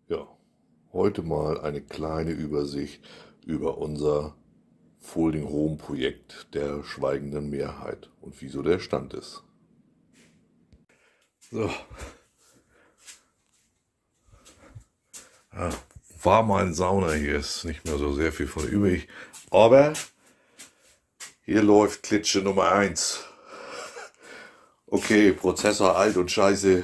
Ja, heute mal eine kleine Übersicht über unser Folding Home Projekt der schweigenden Mehrheit und wieso der Stand ist. So, ja, war mal ein Sauna, hier ist nicht mehr so sehr viel von übrig, aber hier läuft Klitsche Nummer 1. Okay, Prozessor alt und scheiße.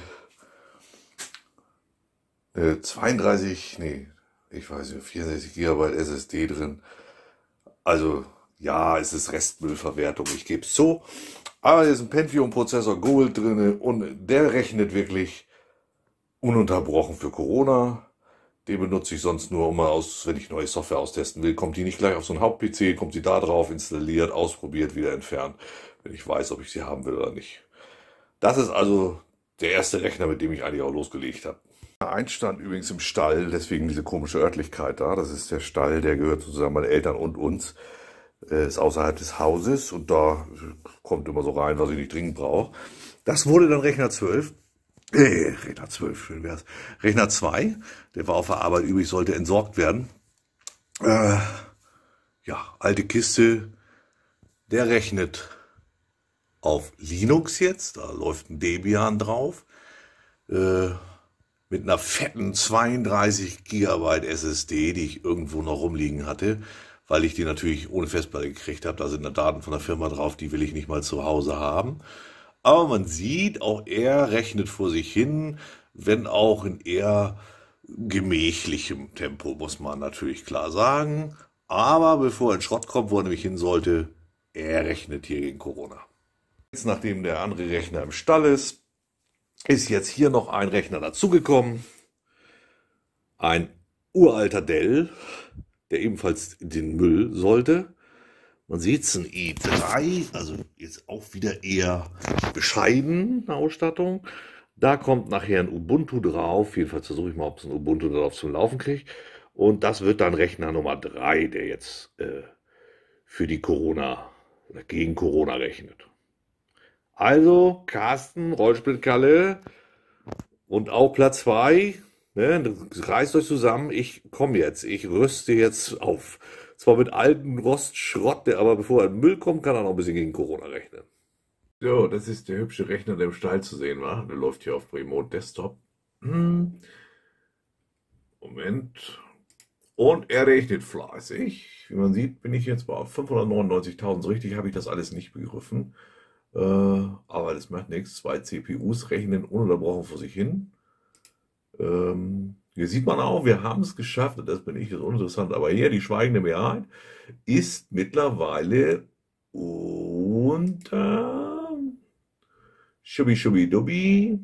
32, nee, ich weiß nicht, 64 GB SSD drin. Also, ja, es ist Restmüllverwertung, ich gebe es zu. Aber hier ist ein Pentium-Prozessor Gold drin und der rechnet wirklich ununterbrochen für Corona. Den benutze ich sonst nur, wenn ich neue Software austesten will. Kommt die nicht gleich auf so einen Haupt-PC, kommt sie da drauf, installiert, ausprobiert, wieder entfernt, wenn ich weiß, ob ich sie haben will oder nicht. Das ist also der erste Rechner, mit dem ich eigentlich auch losgelegt habe. Einstand übrigens im Stall, deswegen diese komische Örtlichkeit da. Das ist der Stall, der gehört sozusagen meinen Eltern und uns. Ist außerhalb des Hauses und da kommt immer so rein, was ich nicht dringend brauche. Das wurde dann Rechner 12. Rechner 12, schön wär's. Rechner 2, der war auf der Arbeit übrig, sollte entsorgt werden. Ja, alte Kiste. Der rechnet auf Linux jetzt, da läuft ein Debian drauf. Mit einer fetten 32 GB SSD, die ich irgendwo noch rumliegen hatte, weil ich die natürlich ohne Festplatte gekriegt habe. Da sind da Daten von der Firma drauf, die will ich nicht mal zu Hause haben. Aber man sieht, auch er rechnet vor sich hin, wenn auch in eher gemächlichem Tempo, muss man natürlich klar sagen. Aber bevor er in Schrott kommt, wo er nämlich hin sollte, er rechnet hier gegen Corona. Jetzt, nachdem der andere Rechner im Stall ist jetzt hier noch ein Rechner dazugekommen. Ein uralter Dell, der ebenfalls in den Müll sollte. Man sieht es, ein i3, also jetzt auch wieder eher bescheiden, eine Ausstattung. Da kommt nachher ein Ubuntu drauf. Jedenfalls versuche ich mal, ob es ein Ubuntu darauf zum Laufen kriegt. Und das wird dann Rechner Nummer 3, der jetzt für die Corona oder gegen Corona rechnet. Also, Carsten, Rollsplit-Kalle und auch Platz 2, ne, reißt euch zusammen, ich komme jetzt, ich rüste jetzt auf. Zwar mit alten Rostschrott, aber bevor er in den Müll kommt, kann er noch ein bisschen gegen Corona rechnen. So, das ist der hübsche Rechner, der im Stall zu sehen war. Der läuft hier auf Remote Desktop. Moment. Und er rechnet fleißig. Wie man sieht, bin ich jetzt bei 599.000. So richtig habe ich das alles nicht begriffen. Aber das macht nichts. 2 CPUs rechnen ununterbrochen vor sich hin. Hier sieht man auch, wir haben es geschafft, und das bin ich, das ist uninteressant, aber hier die schweigende Mehrheit ist mittlerweile unter Schubi-Schubi-Dubi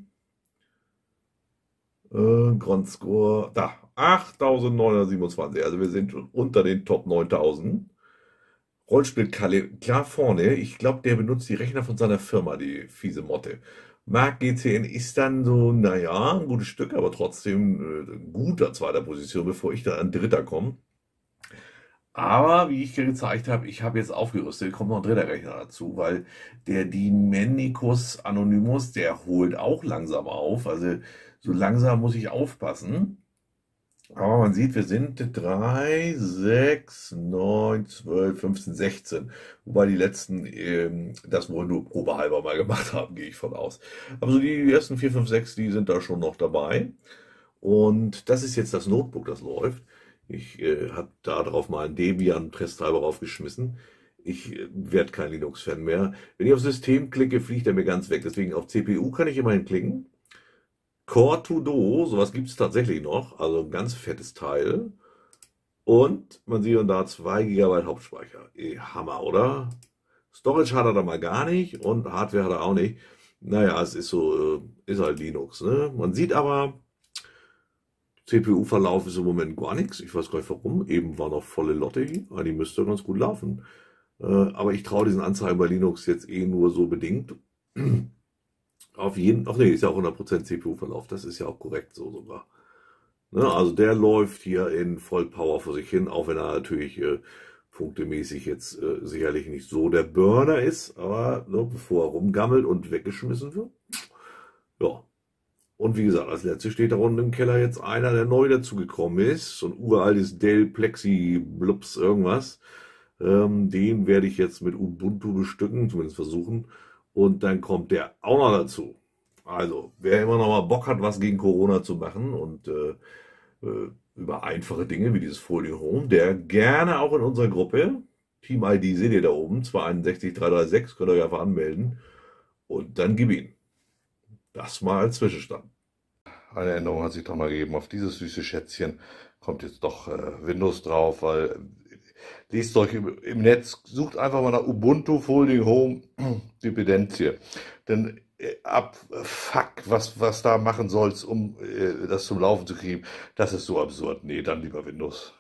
Grundscore, da, 8.927, also wir sind schon unter den Top 9.000. Rollsplit-Kalle, klar vorne, ich glaube, der benutzt die Rechner von seiner Firma, die fiese Motte. Mark GCN ist dann so, naja, ein gutes Stück, aber trotzdem guter zweiter Position, bevor ich dann an dritter komme. Aber wie ich gezeigt habe, ich habe jetzt aufgerüstet, kommt noch ein dritter Rechner dazu, weil der Dimenicus Anonymous, der holt auch langsam auf. Also so langsam muss ich aufpassen. Aber man sieht, wir sind 3, 6, 9, 12, 15, 16. Wobei die letzten das wohl nur probehalber mal gemacht haben, gehe ich von aus. Aber so die ersten 4, 5, 6, die sind da schon noch dabei. Und das ist jetzt das Notebook, das läuft. Ich habe da drauf mal einen Debian-Presstreiber raufgeschmissen. Ich werde kein Linux-Fan mehr. Wenn ich auf System klicke, fliegt er mir ganz weg. Deswegen auf CPU kann ich immerhin klicken. Core to Do, sowas gibt es tatsächlich noch, also ein ganz fettes Teil. Und man sieht da 2 GB Hauptspeicher. Hammer, oder? Storage hat er da mal gar nicht und Hardware hat er auch nicht. Naja, es ist so, ist halt Linux, ne? Man sieht aber, CPU-Verlauf ist im Moment gar nichts. Ich weiß gar nicht warum. Eben war noch volle Lotte hier. Die müsste ganz gut laufen. Aber ich traue diesen Anzeigen bei Linux jetzt nur so bedingt. Auf jeden Fall, ach nee, ist ja auch 100% CPU-Verlauf, das ist ja auch korrekt so sogar. Ne, also der läuft hier in Vollpower vor sich hin, auch wenn er natürlich punktemäßig jetzt sicherlich nicht so der Burner ist, aber ne, bevor er rumgammelt und weggeschmissen wird. Ja, Und wie gesagt, als letztes steht da unten im Keller jetzt einer, der neu dazugekommen ist. So ein uraltes Dell Plexi Blups irgendwas. Den werde ich jetzt mit Ubuntu bestücken, zumindest versuchen. Und dann kommt der auch noch dazu. Also, wer immer noch mal Bock hat, was gegen Corona zu machen und über einfache Dinge wie dieses Folding Home, der gerne auch in unserer Gruppe, Team ID seht ihr da oben, 261 336, könnt ihr euch einfach anmelden. Und dann gib ihn. Das mal als Zwischenstand. Eine Änderung hat sich doch mal gegeben. Auf dieses süße Schätzchen kommt jetzt doch Windows drauf, weil lest euch im Netz, sucht einfach mal nach Ubuntu Folding Home Dependentie. Denn fuck, was da machen sollst, um das zum Laufen zu kriegen, das ist so absurd. Nee, dann lieber Windows.